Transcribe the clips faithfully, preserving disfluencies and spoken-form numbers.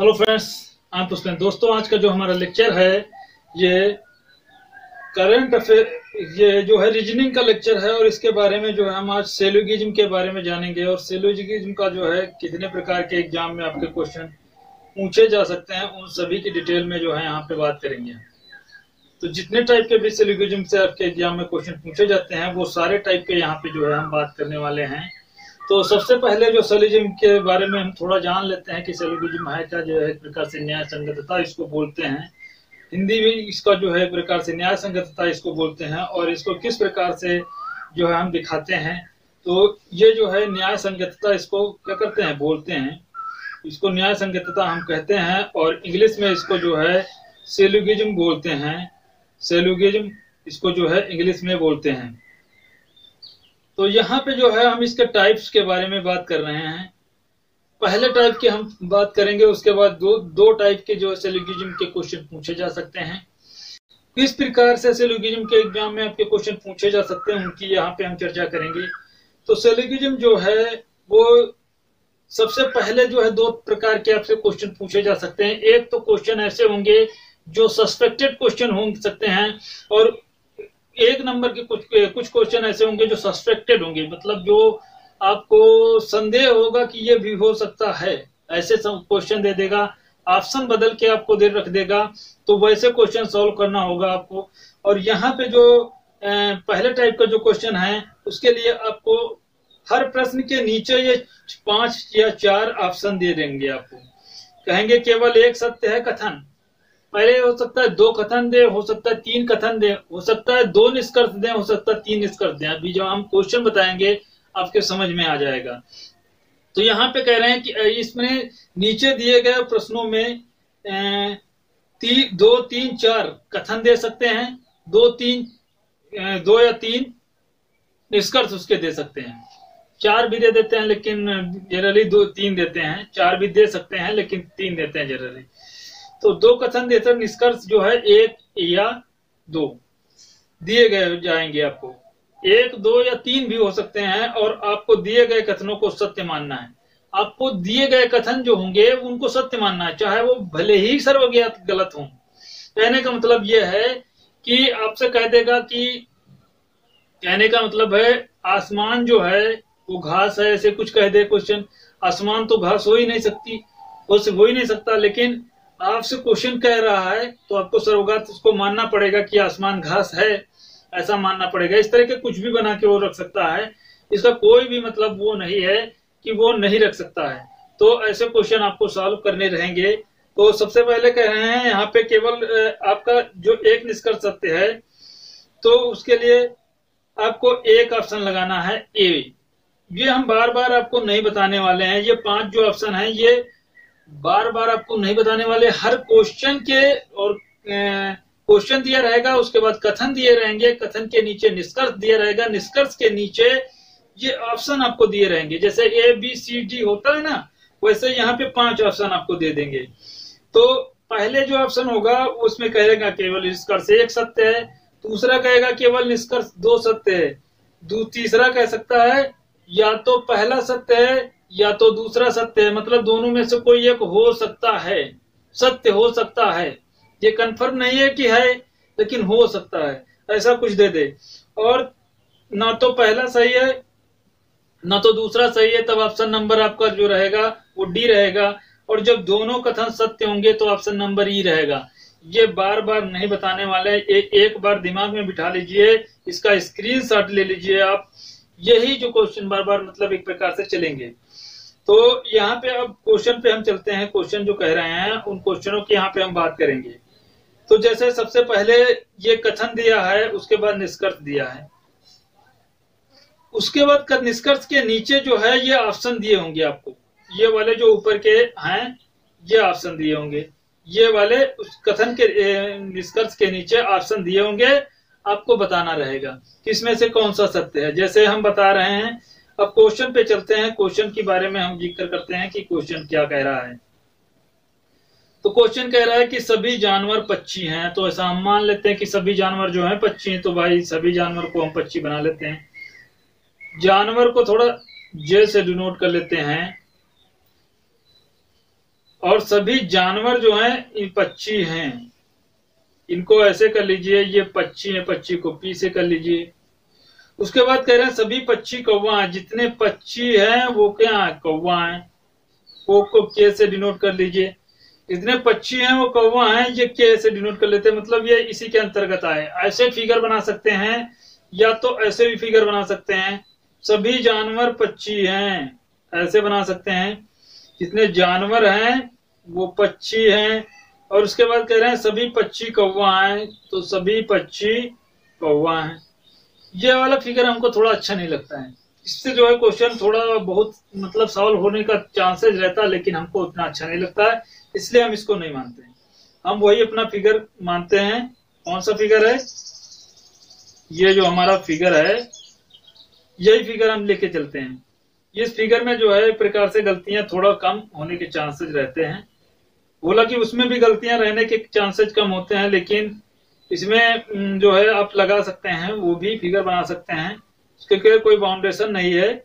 Hello friends, आप पुष्पेंद्र। दोस्तों, आज का जो हमारा लेक्चर है ये करंट अफेयर, ये जो है रीजनिंग का लेक्चर है और इसके बारे में जो है हम आज सिलोगिज्म के बारे में जानेंगे और सिलोगिज्म का जो है कितने प्रकार के एग्जाम में आपके क्वेश्चन पूछे जा सकते हैं उन सभी की डिटेल में जो है यहाँ पे बात करेंगे। तो जितने टाइप के भी सिलोगिज्म से आपके एग्जाम में क्वेश्चन पूछे जाते हैं वो सारे टाइप के यहाँ पे जो है हम बात करने वाले हैं। तो सबसे पहले जो सिलोगिज्म के बारे में हम थोड़ा जान लेते हैं कि सिलोगिज्म है क्या। जो है एक प्रकार से न्याय संगतता इसको बोलते हैं, हिंदी में इसका जो है एक प्रकार से न्याय संगतता इसको बोलते हैं और इसको किस प्रकार से जो है हम दिखाते हैं। तो ये जो है न्याय संगतता इसको क्या करते हैं, बोलते हैं, इसको न्याय संगतता हम कहते हैं और इंग्लिश में इसको जो है सिलोगिज्म बोलते हैं। सिलोगिज्म इसको जो है इंग्लिश में बोलते हैं। तो यहाँ पे जो है हम इसके टाइप्स के बारे में बात कर रहे हैं। पहले टाइप की हम बात करेंगे, उसके बाद दो दो टाइप के जो सिलोगिज्म के क्वेश्चन पूछे जा सकते हैं। किस प्रकार से सिलोगिज्म के एग्जाम में आपके क्वेश्चन पूछे जा सकते हैं उनकी यहाँ पे हम चर्चा करेंगे। तो सिलोगिज्म जो है वो सबसे पहले जो है दो प्रकार के आपसे क्वेश्चन पूछे जा सकते हैं। एक तो क्वेश्चन ऐसे होंगे जो सस्पेक्टेड क्वेश्चन हो सकते हैं और एक नंबर के कुछ कुछ क्वेश्चन ऐसे होंगे जो सस्पेक्टेड होंगे, मतलब जो आपको संदेह होगा कि ये भी हो सकता है, ऐसे क्वेश्चन दे देगा, ऑप्शन बदल के आपको दे रख देगा। तो वैसे क्वेश्चन सॉल्व करना होगा आपको। और यहाँ पे जो पहले टाइप का जो क्वेश्चन है उसके लिए आपको हर प्रश्न के नीचे ये पांच या चार ऑप्शन दे देंगे। आपको कहेंगे केवल एक सत्य है कथन, पहले हो सकता है दो कथन दे, हो सकता है तीन कथन दे, हो सकता है दो निष्कर्ष दे, हो सकता है तीन निष्कर्ष दे। अभी जब हम क्वेश्चन बताएंगे आपके समझ में आ जाएगा। तो यहाँ पे कह रहे हैं कि इसमें नीचे दिए गए प्रश्नों में ती, दो तीन चार कथन दे सकते हैं, दो तीन दो या तीन निष्कर्ष उसके दे सकते हैं। चार भी दे देते हैं लेकिन जनरली दो तीन देते हैं, चार भी दे सकते हैं लेकिन तीन देते हैं जनरली। तो दो कथन देते निष्कर्ष जो है एक या दो दिए गए जाएंगे। आपको एक, दो या तीन भी हो सकते हैं और आपको दिए गए कथनों को सत्य मानना है। आपको दिए गए कथन जो होंगे उनको सत्य मानना है, चाहे वो भले ही सर्वज्ञात गलत हो। कहने का मतलब यह है कि आपसे कह देगा कि कहने का मतलब है आसमान जो है वो घास है, ऐसे कुछ कह दे क्वेश्चन। आसमान तो घास हो ही नहीं सकती, हो ही नहीं सकता, लेकिन आपसे क्वेश्चन कह रहा है तो आपको सर्वज्ञात उसको मानना पड़ेगा कि आसमान घास है, ऐसा मानना पड़ेगा। इस तरह के कुछ भी बना के वो रख सकता है, इसका कोई भी मतलब वो नहीं है कि वो नहीं रख सकता है। तो ऐसे क्वेश्चन आपको सॉल्व करने रहेंगे। तो सबसे पहले कह रहे हैं यहाँ पे केवल आपका जो एक निष्कर्ष सत्य है तो उसके लिए आपको एक ऑप्शन लगाना है ए। ये हम बार बार आपको नहीं बताने वाले हैं, ये पांच जो ऑप्शन है ये बार बार आपको नहीं बताने वाले। हर क्वेश्चन के और क्वेश्चन दिया रहेगा, उसके बाद कथन दिए रहेंगे, कथन के नीचे निष्कर्ष दिया रहेगा, निष्कर्ष के नीचे ये ऑप्शन आपको दिए रहेंगे। जैसे ए बी सी डी होता है ना, वैसे यहाँ पे पांच ऑप्शन आपको दे देंगे। तो पहले जो ऑप्शन होगा उसमें कहेगा केवल निष्कर्ष एक सत्य है, दूसरा कहेगा केवल निष्कर्ष दो सत्य है, तीसरा कह सकता है या तो पहला सत्य है या तो दूसरा सत्य है, मतलब दोनों में से कोई एक हो सकता है, सत्य हो सकता है। ये कंफर्म नहीं है कि है लेकिन हो सकता है, ऐसा कुछ दे दे। और ना तो पहला सही है ना तो दूसरा सही है, तब ऑप्शन नंबर आपका जो रहेगा वो डी रहेगा। और जब दोनों कथन सत्य होंगे तो ऑप्शन नंबर ई रहेगा। ये बार बार नहीं बताने वाले, ए, एक बार दिमाग में बिठा लीजिए, इसका स्क्रीनशॉट ले लीजिए आप। यही जो क्वेश्चन बार बार मतलब एक प्रकार से चलेंगे। तो यहाँ पे अब क्वेश्चन पे हम चलते हैं। क्वेश्चन जो कह रहे हैं उन क्वेश्चनों की यहाँ पे हम बात करेंगे। तो जैसे सबसे पहले ये कथन दिया है, उसके बाद निष्कर्ष दिया है, उसके बाद निष्कर्ष के नीचे जो है ये ऑप्शन दिए होंगे आपको। ये वाले जो ऊपर के हैं ये ऑप्शन दिए होंगे, ये वाले उस कथन के निष्कर्ष के नीचे ऑप्शन दिए होंगे। आपको बताना रहेगा किसमें से कौन सा सत्य है। जैसे हम बता रहे हैं, अब क्वेश्चन पे चलते हैं। क्वेश्चन के बारे में हम जिक्र करते हैं कि क्वेश्चन क्या कह रहा है। तो क्वेश्चन कह रहा है कि सभी जानवर पक्षी हैं। तो ऐसा हम मान लेते हैं कि सभी जानवर जो हैं पक्षी हैं, तो भाई सभी जानवर को हम पक्षी बना लेते हैं। जानवर को थोड़ा जे से डिनोट कर लेते हैं और सभी जानवर जो हैं ये पक्षी हैं। इनको ऐसे कर लीजिए, ये पक्षी है, पक्षी को पी से कर लीजिए। उसके बाद कह रहे हैं सभी पक्षी कौवा हैं। जितने पक्षी हैं वो क्या है, कौवा हैं। को को के से डिनोट कर लीजिए। जितने पक्षी हैं वो कौवा हैं, ये के से डिनोट कर लेते हैं, मतलब ये इसी के अंतर्गत आए। ऐसे फिगर बना सकते हैं या तो ऐसे भी फिगर बना सकते हैं, सभी जानवर पक्षी हैं, ऐसे बना सकते हैं। जितने जानवर हैं वो पक्षी हैं। और उसके बाद कह रहे हैं सभी पक्षी कौवा हैं, तो सभी पक्षी कौवा हैं। ये वाला फिगर हमको थोड़ा अच्छा नहीं लगता है। इससे जो है क्वेश्चन थोड़ा बहुत मतलब सॉल्व होने का चांसेस रहता है, लेकिन हमको उतना अच्छा नहीं लगता है, इसलिए हम इसको नहीं मानते हैं। हम वही अपना फिगर मानते हैं। कौन सा फिगर है, ये जो हमारा फिगर है, यही फिगर हम लेके चलते हैं। इस फिगर में जो है एक प्रकार से गलतियां थोड़ा कम होने के चांसेस रहते हैं। बोला कि उसमें भी गलतियां रहने के चांसेस कम होते हैं, लेकिन इसमें जो है आप लगा सकते हैं, वो भी फिगर बना सकते हैं, क्योंकि कोई बाउंडेशन नहीं है।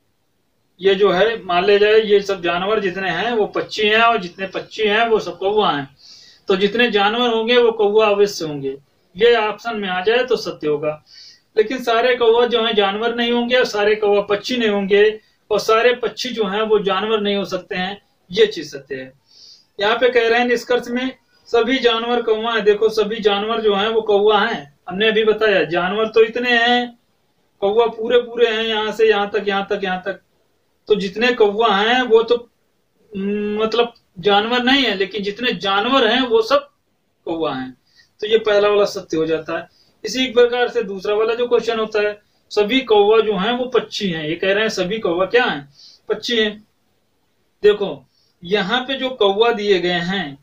ये जो है मान ले जाए ये सब जानवर जितने हैं वो पक्षी हैं, और जितने पक्षी हैं वो सब कौवा हैं। तो जितने जानवर होंगे वो कौवा अवश्य होंगे। ये ऑप्शन में आ जाए तो सत्य होगा। लेकिन सारे कौवा जो है जानवर नहीं होंगे, और सारे कौवा पक्षी नहीं होंगे, और सारे पक्षी जो हैं वो जानवर नहीं हो सकते हैं, ये चीज सत्य है। यहाँ पे कह रहे हैं निष्कर्ष में सभी जानवर कौवा है। देखो सभी जानवर जो हैं वो कौवा हैं। हमने अभी बताया जानवर तो इतने हैं, कौवा पूरे पूरे हैं, यहाँ से यहाँ तक, यहाँ तक, यहाँ तक। तो जितने कौवा हैं वो तो मतलब जानवर नहीं है, लेकिन जितने जानवर हैं वो सब कौवा हैं। तो ये पहला वाला सत्य हो जाता है। इसी प्रकार से दूसरा वाला जो क्वेश्चन होता है, सभी कौवा जो हैं वो पक्षी हैं। ये कह रहे हैं सभी कौवा क्या हैं, पक्षी हैं। देखो यहाँ पे जो कौवा दिए गए हैं,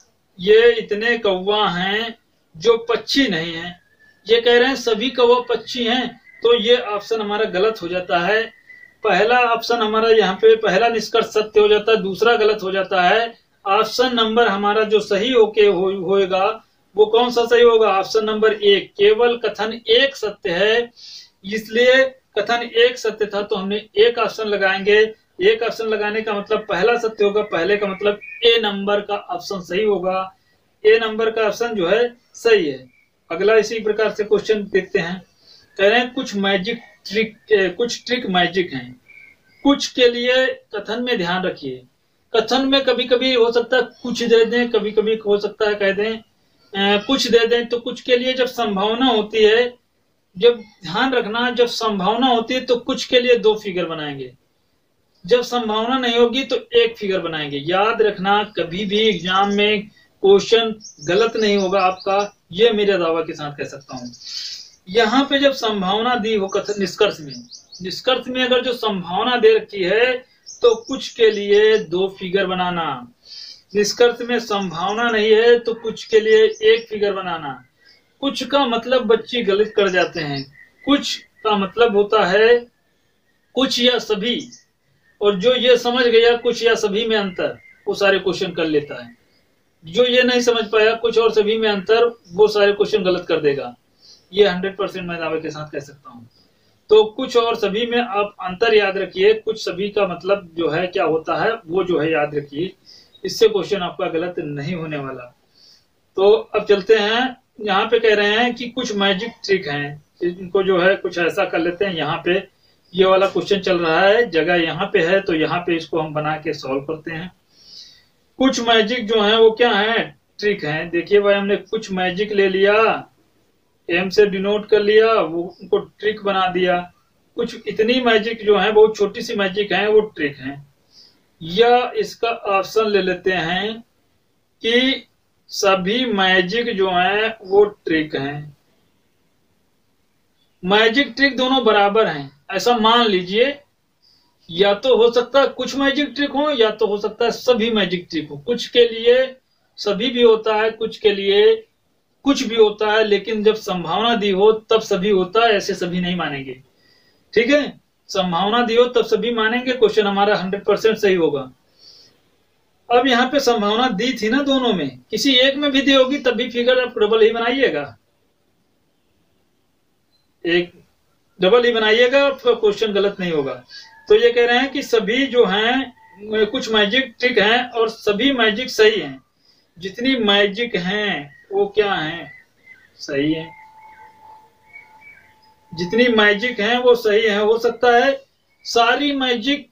ये इतने कौवा हैं जो पक्षी नहीं है। ये कह रहे हैं सभी कौवा पक्षी हैं, तो ये ऑप्शन हमारा गलत हो जाता है। पहला ऑप्शन हमारा यहाँ पे पहला निष्कर्ष सत्य हो जाता है, दूसरा गलत हो जाता है। ऑप्शन नंबर हमारा जो सही होके हो, होएगा वो कौन सा सही होगा, ऑप्शन नंबर एक। केवल कथन एक सत्य है, इसलिए कथन एक सत्य था तो हमने एक ऑप्शन लगाएंगे। एक ऑप्शन लगाने का मतलब पहला सत्य होगा, पहले का मतलब ए नंबर का ऑप्शन सही होगा। ए नंबर का ऑप्शन जो है सही है। अगला इसी प्रकार से क्वेश्चन देखते हैं। कह रहे हैं कुछ मैजिक ट्रिक, कुछ ट्रिक मैजिक हैं। कुछ के लिए कथन में ध्यान रखिए। कथन में कभी कभी हो सकता है कुछ दे दें, कभी कभी हो सकता है कह दें कुछ दे दें। तो कुछ के लिए जब संभावना होती है, जब ध्यान रखना, जब संभावना होती है तो कुछ के लिए दो फिगर बनाएंगे, जब संभावना नहीं होगी तो एक फिगर बनाएंगे। याद रखना कभी भी एग्जाम में क्वेश्चन गलत नहीं होगा आपका, ये मेरे दावा के साथ कह सकता हूं। यहाँ पे जब संभावना दी हो कथन निष्कर्ष में, निष्कर्ष में अगर जो संभावना दे रखी है तो कुछ के लिए दो फिगर बनाना। निष्कर्ष में संभावना नहीं है तो कुछ के लिए एक फिगर बनाना। कुछ का मतलब बच्चे गलत कर जाते हैं। कुछ का मतलब होता है कुछ या सभी, और जो ये समझ गया कुछ या सभी में अंतर, वो सारे क्वेश्चन कर लेता है। जो ये नहीं समझ पाया कुछ और सभी में अंतर, वो सारे क्वेश्चन गलत कर देगा। ये हंड्रेड परसेंट मैं दावे के साथ कह सकता हूँ। तो कुछ और सभी में आप अंतर याद रखिए। कुछ सभी का मतलब जो है क्या होता है वो जो है याद रखिए, इससे क्वेश्चन आपका गलत नहीं होने वाला। तो अब चलते हैं, यहाँ पे कह रहे हैं कि कुछ मैजिक ट्रिक हैं, इनको जो है कुछ ऐसा कर लेते हैं। यहाँ पे ये वाला क्वेश्चन चल रहा है, जगह यहाँ पे है, तो यहाँ पे इसको हम बना के सॉल्व करते हैं। कुछ मैजिक जो है वो क्या है, ट्रिक है। देखिए भाई हमने कुछ मैजिक ले लिया, एम से डिनोट कर लिया, वो उनको ट्रिक बना दिया। कुछ इतनी मैजिक जो है बहुत छोटी सी मैजिक है, वो ट्रिक है। या इसका ऑप्शन ले लेते हैं कि सभी मैजिक जो है वो ट्रिक हैं। मैजिक ट्रिक दोनों बराबर हैं ऐसा मान लीजिए। या तो हो सकता है कुछ मैजिक ट्रिक हो, या तो हो सकता है सभी मैजिक ट्रिक हो। कुछ के लिए सभी भी होता है, कुछ के लिए कुछ भी होता है, लेकिन जब संभावना दी हो तब सभी होता है, ऐसे सभी नहीं मानेंगे। ठीक है, संभावना दी हो तब सभी मानेंगे, क्वेश्चन हमारा हंड्रेड परसेंट सही होगा। अब यहाँ पे संभावना दी थी ना दोनों में, किसी एक में भी दी होगी तब भी फिगर आप डबल ही बनाइएगा, एक डबल ही बनाइएगा, क्वेश्चन गलत नहीं होगा। तो ये कह रहे हैं कि सभी जो हैं कुछ मैजिक ट्रिक हैं और सभी मैजिक सही हैं। जितनी मैजिक हैं वो क्या हैं, सही है। जितनी मैजिक हैं वो सही है। हो सकता है सारी मैजिक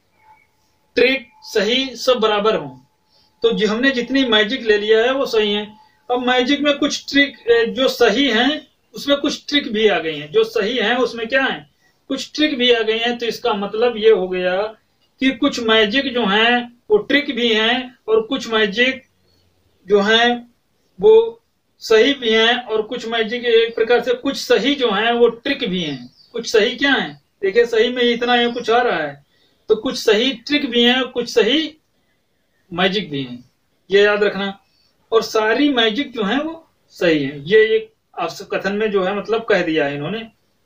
ट्रिक सही सब बराबर हों, तो जो हमने जितनी मैजिक ले लिया है वो सही है। अब मैजिक में कुछ ट्रिक जो सही हैं उसमें कुछ ट्रिक भी आ गई हैं, जो सही हैं उसमें क्या है, कुछ ट्रिक भी आ गई हैं। तो इसका मतलब ये हो गया कि कुछ मैजिक जो हैं वो ट्रिक भी हैं और कुछ मैजिक जो हैं वो सही भी हैं और कुछ मैजिक एक प्रकार से कुछ सही जो हैं वो ट्रिक भी हैं। कुछ सही क्या है, देखिए सही में इतना ये कुछ आ रहा है, तो कुछ सही ट्रिक भी हैं, कुछ सही मैजिक भी हैं, ये याद रखना। और सारी मैजिक जो हैं वो सही है, ये एक कथन में जो है मतलब कह दिया है इन्होंने।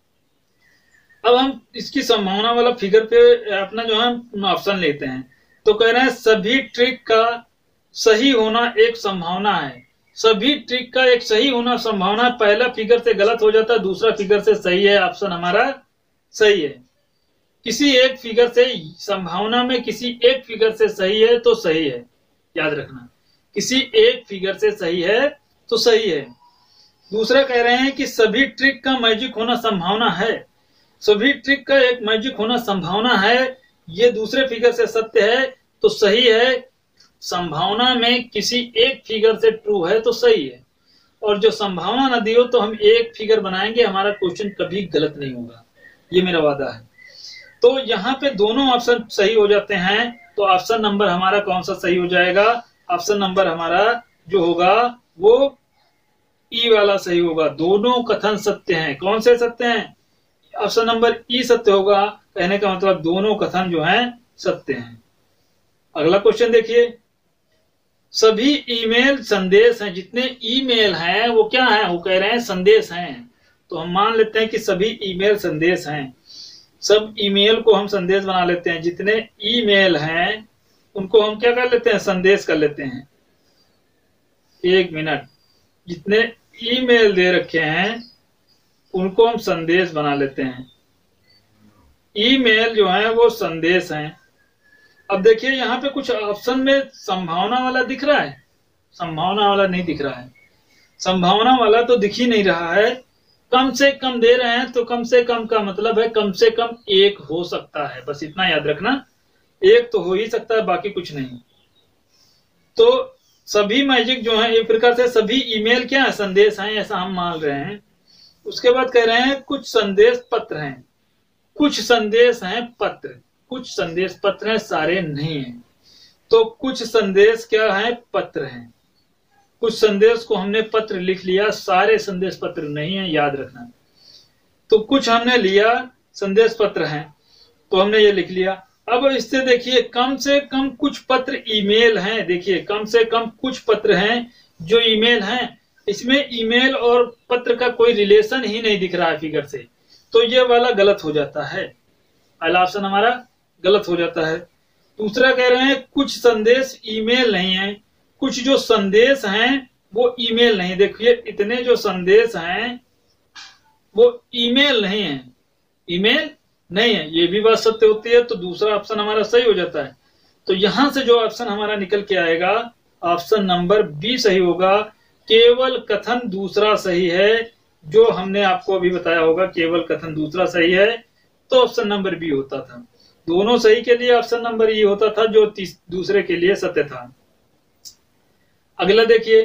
अब हम इसकी संभावना वाला फिगर पे अपना जो है ऑप्शन लेते हैं, तो कह रहे हैं सभी ट्रिक का सही होना एक संभावना है। सभी ट्रिक का एक सही होना संभावना, पहला फिगर से गलत हो जाता है, दूसरा फिगर से सही है। ऑप्शन हमारा सही है। किसी एक फिगर से संभावना में किसी एक फिगर से सही है तो सही है, याद रखना, किसी एक फिगर से सही है तो सही है। दूसरा कह रहे हैं कि सभी ट्रिक का मैजिक होना संभावना है। सभी ट्रिक का एक मैजिक होना संभावना है, ये दूसरे फिगर से सत्य है तो सही है। संभावना में किसी एक फिगर से ट्रू है तो सही है। और जो संभावना न दी हो तो हम एक फिगर बनाएंगे, हमारा क्वेश्चन कभी गलत नहीं होगा, ये मेरा वादा है। तो यहाँ पे दोनों ऑप्शन सही हो जाते हैं, तो ऑप्शन नंबर हमारा कौन सा सही हो जाएगा, ऑप्शन नंबर हमारा जो होगा वो ई वाला सही होगा। दोनों कथन सत्य हैं। कौन से सत्य हैं, ऑप्शन नंबर ई सत्य होगा। कहने का मतलब दोनों कथन जो हैं सत्य हैं। अगला क्वेश्चन देखिए, सभी ईमेल संदेश हैं। जितने ईमेल हैं वो क्या हैं, वो कह रहे हैं संदेश हैं। तो हम मान लेते हैं कि सभी ईमेल संदेश हैं। सब ईमेल को हम संदेश बना लेते हैं। जितने ईमेल हैं उनको हम क्या कर लेते हैं, संदेश कर लेते हैं। एक मिनट, जितने ईमेल दे रखे हैं उनको हम संदेश बना लेते हैं। ईमेल जो है वो संदेश हैं। अब देखिए यहाँ पे कुछ ऑप्शन में संभावना वाला दिख रहा है, संभावना वाला नहीं दिख रहा है। संभावना वाला तो दिख ही नहीं रहा है। कम से कम दे रहे हैं तो कम से कम का मतलब है कम से कम एक हो सकता है, बस इतना याद रखना, एक तो हो ही सकता है, बाकी कुछ नहीं। तो सभी मैजिक जो है एक प्रकार से सभी ईमेल क्या है, संदेश हैं, ऐसा हम मान रहे हैं। उसके बाद कह रहे हैं कुछ संदेश पत्र हैं। कुछ संदेश हैं पत्र, कुछ संदेश पत्र हैं, सारे नहीं हैं। तो कुछ संदेश क्या है, पत्र हैं। कुछ संदेश को हमने पत्र लिख लिया, सारे संदेश पत्र नहीं है, याद रखना। तो कुछ हमने लिया संदेश पत्र हैं, तो हमने ये लिख लिया। अब इससे देखिए कम से कम कुछ पत्र ईमेल हैं। देखिए कम से कम कुछ पत्र हैं जो ईमेल हैं। इसमें ईमेल और पत्र का कोई रिलेशन ही नहीं दिख रहा है फिगर से, तो ये वाला गलत हो जाता है। पहला ऑप्शन हमारा गलत हो जाता है। दूसरा कह रहे हैं कुछ संदेश ईमेल नहीं है। कुछ जो संदेश हैं वो ईमेल नहीं। देखिए इतने जो संदेश हैं वो ईमेल नहीं है, ईमेल नहीं है, ये भी बात सत्य होती है। तो दूसरा ऑप्शन हमारा सही हो जाता है। तो यहां से जो ऑप्शन हमारा निकल के आएगा, ऑप्शन नंबर बी सही होगा। केवल कथन दूसरा सही है, जो हमने आपको अभी बताया होगा, केवल कथन दूसरा सही है, तो ऑप्शन नंबर बी होता था। दोनों सही के लिए ऑप्शन नंबर ई होता था, जो दूसरे के लिए सत्य था। अगला देखिए,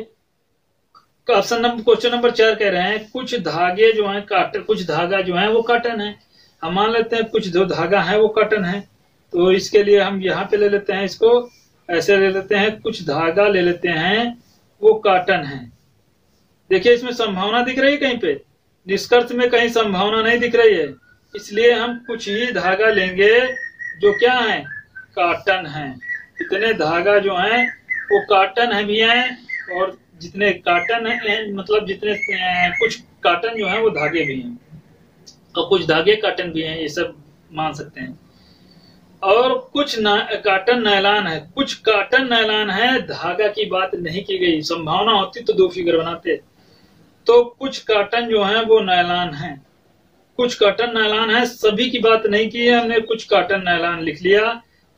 ऑप्शन नंबर क्वेश्चन नंबर चार कह रहे हैं कुछ धागे जो हैं काटन, कुछ धागा जो है वो काटन है। हम मान लेते हैं कुछ जो धागा है वो काटन है, तो इसके लिए हम यहाँ पे ले लेते हैं, इसको ऐसे ले लेते हैं, कुछ धागा ले लेते हैं वो काटन है। देखिए इसमें संभावना दिख रही है कहीं पे, निष्कर्ष में कहीं संभावना नहीं दिख रही है, इसलिए हम कुछ ही धागा लेंगे जो क्या है, काटन है। इतने धागा जो हैं वो काटन है भी हैं, और जितने काटन है मतलब जितने कुछ काटन जो है वो धागे भी हैं, और कुछ धागे काटन भी हैं, ये सब मान सकते हैं। और कुछ काटन नैलान है, कुछ काटन नैलान है, धागा की बात नहीं की गई। संभावना होती तो दो फिगर बनाते। तो कुछ काटन जो है वो नैलान है, कुछ काटन नैलान है, सभी की बात नहीं की है हमने, कुछ काटन नैलान लिख लिया।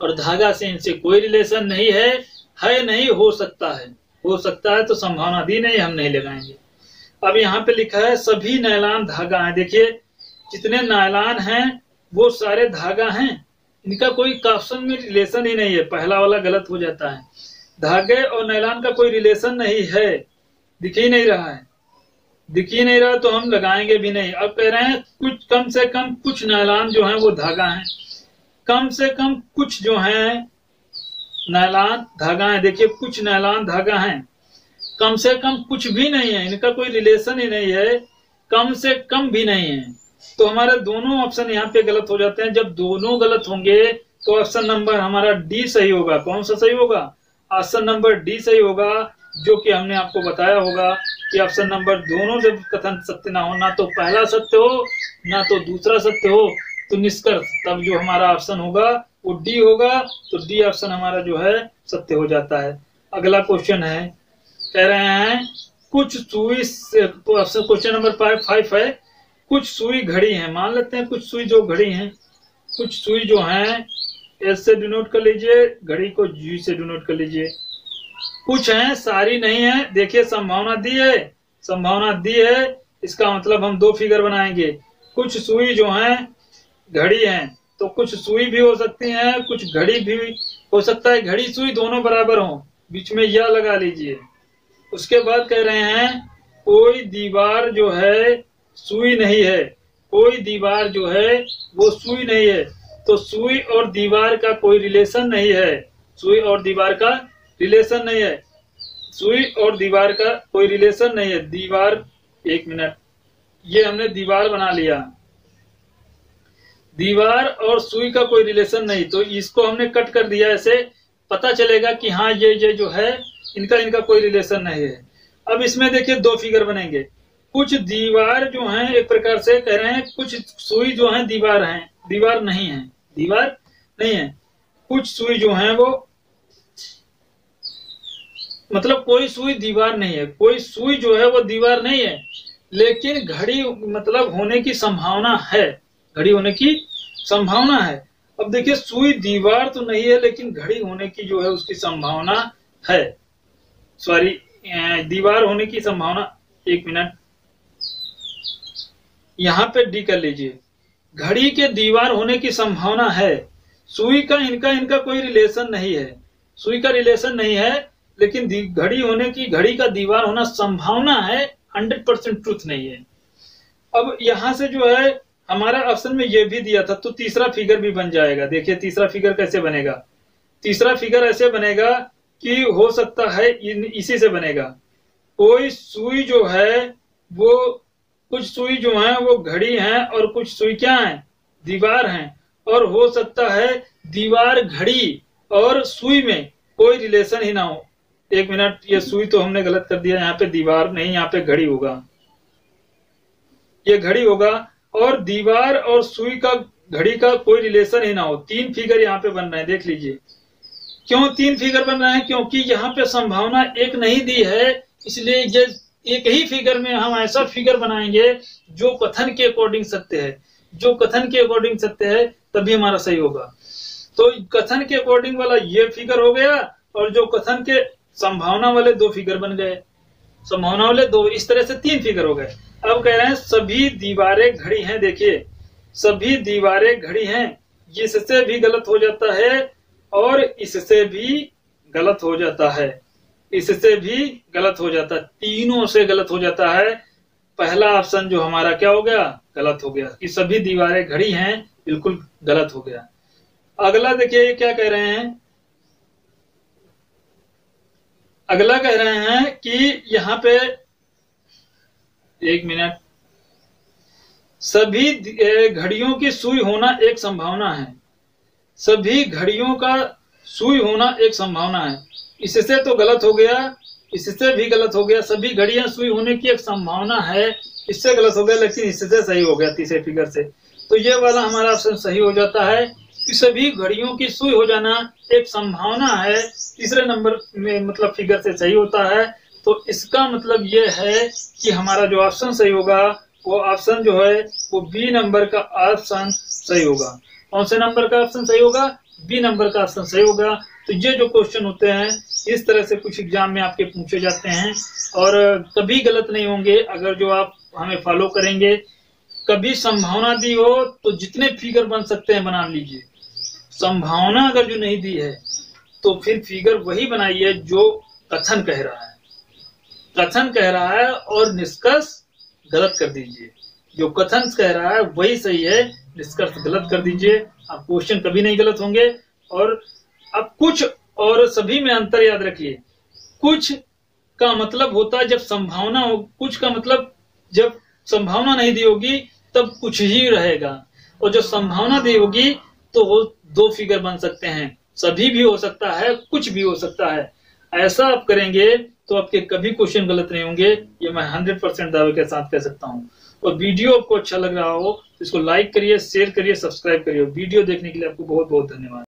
और धागा से इनसे कोई रिलेशन नहीं है, है नहीं, हो सकता है। हो सकता है तो संभावना दी नहीं, हम नहीं लगाएंगे। अब यहाँ पे लिखा है सभी नायलॉन धागा है। देखिए जितने नायलॉन हैं वो सारे धागा हैं, इनका कोई ऑप्शन में रिलेशन ही नहीं है। पहला वाला गलत हो जाता है। धागे और नायलॉन का कोई रिलेशन नहीं है, दिख ही नहीं रहा है। दिख ही नहीं रहा तो हम लगाएंगे भी नहीं। अब कह रहे हैं कुछ कम से कम कुछ नायलॉन जो है वो धागा है, कम से कम कुछ जो है नायलॉन धागा है। देखिए कुछ नायलॉन धागा है, कम से कम कुछ भी नहीं है, इनका कोई रिलेशन ही नहीं है, कम से कम भी नहीं है। तो हमारे दोनों ऑप्शन यहाँ पे गलत हो जाते हैं। जब दोनों गलत होंगे तो ऑप्शन नंबर हमारा डी सही होगा। कौन सा सही होगा? ऑप्शन नंबर डी सही होगा, जो कि हमने आपको बताया होगा कि ऑप्शन नंबर दोनों जब कथन सत्य ना हो, ना तो पहला सत्य हो ना तो दूसरा सत्य हो, तो निष्कर्ष तब जो हमारा ऑप्शन होगा वो डी होगा। तो डी ऑप्शन हमारा जो है सत्य हो जाता है। अगला क्वेश्चन है, कह रहे हैं कुछ सुई, तो option question number five five है, कुछ सुई घड़ी है। मान लेते हैं कुछ सुई जो घड़ी है, कुछ सुई जो है एस से डिनोट कर लीजिए, घड़ी को जी से डिनोट कर लीजिए। कुछ है, सारी नहीं है। देखिए संभावना दी है, संभावना दी है, इसका मतलब हम दो फिगर बनाएंगे। कुछ सुई जो है घड़ी है, तो कुछ सुई भी हो सकती है, कुछ घड़ी भी हो सकता है। घड़ी सुई दोनों बराबर हो, बीच में यह लगा लीजिए। उसके बाद कह रहे हैं कोई दीवार जो है सुई नहीं है, कोई दीवार जो है वो सुई नहीं है। तो सुई और दीवार का कोई रिलेशन नहीं है, सुई और दीवार का रिलेशन नहीं है, सुई और दीवार का कोई रिलेशन नहीं है। दीवार, एक मिनट, ये हमने दीवार बना लिया, दीवार और सुई का कोई रिलेशन नहीं, तो इसको हमने कट कर दिया। ऐसे पता चलेगा कि हाँ ये ये जो है इनका इनका कोई रिलेशन नहीं है। अब इसमें देखिए दो फिगर बनेंगे। कुछ दीवार जो है, एक प्रकार से कह रहे हैं कुछ सुई जो है दीवार है, दीवार नहीं है, दीवार नहीं है। कुछ सुई जो है वो, मतलब कोई सुई दीवार नहीं है, कोई सुई जो है वो दीवार नहीं है, लेकिन घड़ी मतलब होने की संभावना है, घड़ी होने की संभावना है। अब देखिए सुई दीवार तो नहीं है, लेकिन घड़ी होने की जो है उसकी संभावना है, सॉरी दीवार होने की संभावना, एक मिनट यहाँ पे डी कर लीजिए। घड़ी के दीवार होने की संभावना है, सुई का इनका इनका कोई रिलेशन नहीं है, सुई का रिलेशन नहीं है, लेकिन घड़ी होने की, घड़ी का दीवार होना संभावना है, हंड्रेड परसेंट ट्रूथ नहीं है। अब यहां से जो है हमारा ऑप्शन में ये भी दिया था, तो तीसरा फिगर भी बन जाएगा। देखिए तीसरा फिगर कैसे बनेगा? तीसरा फिगर ऐसे बनेगा कि हो सकता है इसी से बनेगा। कोई सुई जो है वो, कुछ सुई जो है वो घड़ी है और कुछ सुई क्या है? दीवार है। और हो सकता है दीवार, घड़ी और सुई में कोई रिलेशन ही ना हो। एक मिनट, ये सुई तो हमने गलत कर दिया, यहाँ पे दीवार नहीं, यहाँ पे घड़ी होगा, ये घड़ी होगा। और दीवार और सुई का, घड़ी का कोई रिलेशन ही ना हो। तीन फिगर यहाँ पे बन रहे हैं, देख लीजिए। क्यों तीन फिगर बन रहे हैं? क्योंकि यहाँ पे संभावना एक नहीं दी है, इसलिए ये एक ही फिगर में हम ऐसा फिगर बनाएंगे जो कथन के अकॉर्डिंग सत्य है, जो कथन के अकॉर्डिंग सत्य है, तभी हमारा सही होगा। तो कथन के अकॉर्डिंग वाला ये फिगर हो गया, और जो कथन के संभावना वाले दो फिगर बन गए, संभावना वाले दो, इस तरह से तीन फिगर हो गए। अब कह रहे हैं सभी दीवारें घड़ी हैं। देखिए सभी दीवारें घड़ी हैं, इससे भी गलत हो जाता है और इससे भी गलत हो जाता है, इससे भी गलत हो जाता है, तीनों से गलत हो जाता है। पहला ऑप्शन जो हमारा क्या हो गया? गलत हो गया कि सभी दीवारें घड़ी हैं, बिल्कुल गलत हो गया। अगला देखिए ये क्या कह रहे हैं, अगला कह रहे हैं कि यहाँ पे, एक मिनट, सभी घड़ियों की सुई होना एक संभावना है, सभी घड़ियों का सुई होना एक संभावना है। इससे तो गलत हो गया, इससे भी गलत हो गया। सभी घड़ियां सुई होने की एक संभावना है, इससे गलत हो गया, लेकिन इससे सही हो गया तीसरे फिगर से। तो ये वाला हमारा ऑप्शन सही हो जाता है कि सभी घड़ियों की सुई हो जाना एक संभावना है, तीसरे नंबर में मतलब फिगर से सही होता है। तो इसका मतलब ये है कि हमारा जो ऑप्शन सही होगा वो ऑप्शन जो है वो बी नंबर का ऑप्शन सही होगा। कौन से नंबर का ऑप्शन सही होगा? बी नंबर का ऑप्शन सही होगा। तो ये जो क्वेश्चन होते हैं इस तरह से कुछ एग्जाम में आपके पूछे जाते हैं और कभी गलत नहीं होंगे अगर जो आप हमें फॉलो करेंगे। कभी संभावना दी हो तो जितने फिगर बन सकते हैं बना लीजिए। संभावना अगर जो नहीं दी है तो फिर फिगर वही बनाइए जो कथन कह रहा है। कथन कह रहा है और निष्कर्ष गलत कर दीजिए। जो कथन कह रहा है वही सही है, निष्कर्ष गलत कर दीजिए। आप क्वेश्चन कभी नहीं गलत होंगे। और अब कुछ और सभी में अंतर याद रखिए। कुछ का मतलब होता है जब संभावना हो, कुछ का मतलब जब संभावना नहीं दी होगी तब कुछ ही रहेगा, और जो संभावना दी होगी तो वो दो फिगर बन सकते हैं। सभी भी हो सकता है, कुछ भी हो सकता है। ऐसा आप करेंगे तो आपके कभी क्वेश्चन गलत नहीं होंगे, ये मैं हंड्रेड परसेंट दावे के साथ कह सकता हूँ। और वीडियो आपको अच्छा लग रहा हो तो इसको लाइक करिए, शेयर करिए, सब्सक्राइब करिए। वीडियो देखने के लिए आपको बहुत बहुत धन्यवाद।